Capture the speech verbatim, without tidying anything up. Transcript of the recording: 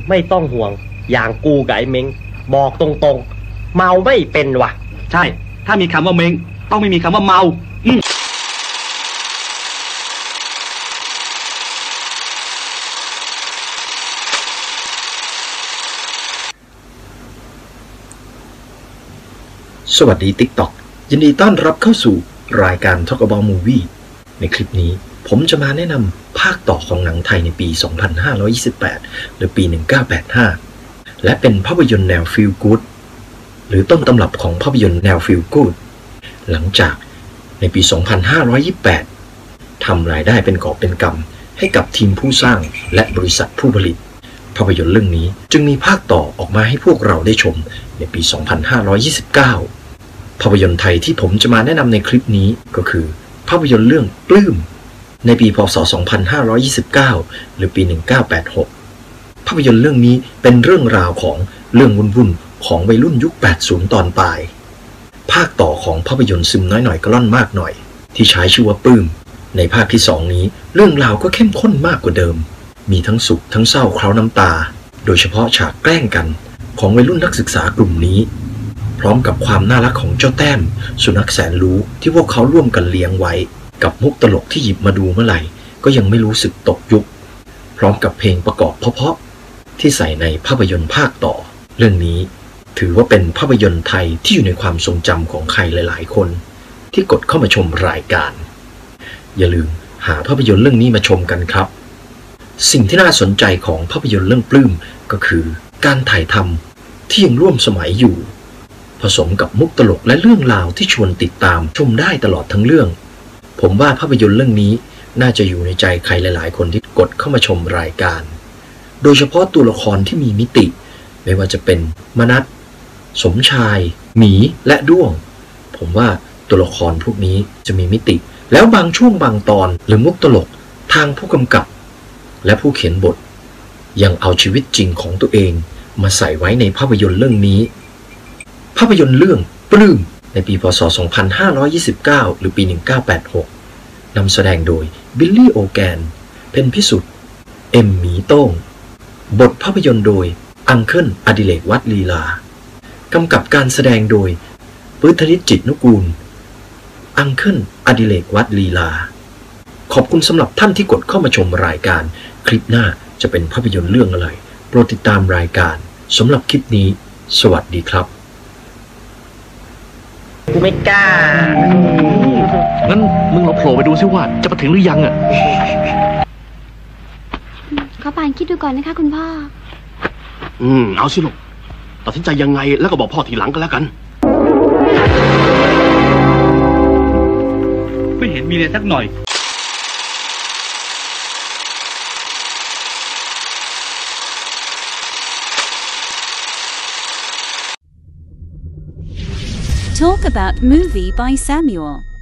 ไม่ต้องห่วงอย่างกูกับไอ้เม้งบอกตรงๆเมาไม่เป็นว่ะใช่ถ้ามีคำว่าเม้งต้องไม่มีคำว่าเมาอืมสวัสดี ติ๊กต็อก ยินดีต้อนรับเข้าสู่รายการ Talk About Movie ในคลิปนี้ผมจะมาแนะนำภาคต่อของหนังไทยในปี สองพันห้าร้อยยี่สิบแปด หรือปี หนึ่งเก้าแปดห้า และเป็นภาพยนตร์แนว Feel Good หรือต้นตำรับของภาพยนตร์แนว Feel Good หลังจากในปี สองพันห้าร้อยยี่สิบแปด ทำรายได้เป็นกอบเป็นกำให้กับทีมผู้สร้างและบริษัทผู้ผลิตภาพยนตร์เรื่องนี้จึงมีภาคต่อออกมาให้พวกเราได้ชมในปี สองพันห้าร้อยยี่สิบเก้า ภาพยนตร์ไทยที่ผมจะมาแนะนำในคลิปนี้ก็คือภาพยนตร์เรื่องปลื้มในปีพ.ศ. สองพันห้าร้อยยี่สิบเก้า หรือปี หนึ่งเก้าแปดหก ภาพยนตร์เรื่องนี้เป็นเรื่องราวของเรื่องวุ่นๆของวัยรุ่นยุค แปดสิบ ตอนปลายภาคต่อของภาพยนตร์ซึมน้อยหน่อยกระล่อนมากหน่อยที่ใช้ชื่อว่าปลื้มในภาคที่สองนี้เรื่องราวก็เข้มข้นมากกว่าเดิมมีทั้งสุขทั้งเศร้าเคล้าน้ำตาโดยเฉพาะฉากแกล้งกันของวัยรุ่นนักศึกษากลุ่มนี้พร้อมกับความน่ารักของเจ้าแต้มสุนัขแสนรู้ที่พวกเขาร่วมกันเลี้ยงไว้กับมุกตลกที่หยิบมาดูเมื่อไหร่ก็ยังไม่รู้สึกตกยุคพร้อมกับเพลงประกอบเพราะๆที่ใส่ในภาพยนตร์ภาคต่อเรื่องนี้ถือว่าเป็นภาพยนตร์ไทยที่อยู่ในความทรงจำของใครหลายๆคนที่กดเข้ามาชมรายการอย่าลืมหาภาพยนตร์เรื่องนี้มาชมกันครับสิ่งที่น่าสนใจของภาพยนตร์เรื่องปลื้มก็คือการถ่ายทำที่ยังร่วมสมัยอยู่ผสมกับมุกตลกและเรื่องราวที่ชวนติดตามชมได้ตลอดทั้งเรื่องผมว่าภาพยนตร์เรื่องนี้น่าจะอยู่ในใจใครหลายๆคนที่กดเข้ามาชมรายการโดยเฉพาะตัวละครที่มีมิติไม่ว่าจะเป็นมนัสสมชายหมีและด้วงผมว่าตัวละครพวกนี้จะมีมิติแล้วบางช่วงบางตอนหรือมุกตลกทางผู้กำกับและผู้เขียนบทยังเอาชีวิตจริงของตัวเองมาใส่ไว้ในภาพยนตร์เรื่องนี้ภาพยนตร์เรื่องปลื้มในปีพ.ศ. สองพันห้าร้อยยี่สิบเก้า หรือปี หนึ่งเก้าแปดหก นำแสดงโดยบิลลี่โอแกนเพนพิสุทธิ์เอ็มหมีโต้งบทภาพยนตร์โดยอังเคิลอดิเรกวัดลีลากำกับการแสดงโดยปื้ธนิตจิตนุกูลอังเคิลอดิเรกวัดลีลาขอบคุณสำหรับท่านที่กดเข้ามาชมรายการคลิปหน้าจะเป็นภาพยนตร์เรื่องอะไรโปรดติดตามรายการสำหรับคลิปนี้สวัสดีครับกูไม่กล้างั้นมึงลองโผล่ไปดูซิว่าจะมาถึงหรือยังอ่ะขอปานคิดดูก่อนนะคะคุณพ่ออืมเอาสิลูกตัดสินใจยังไงแล้วก็บอกพ่อทีหลังกันแล้วกันไม่เห็นมีเลยสักหน่อย Talk About Movie by Samuel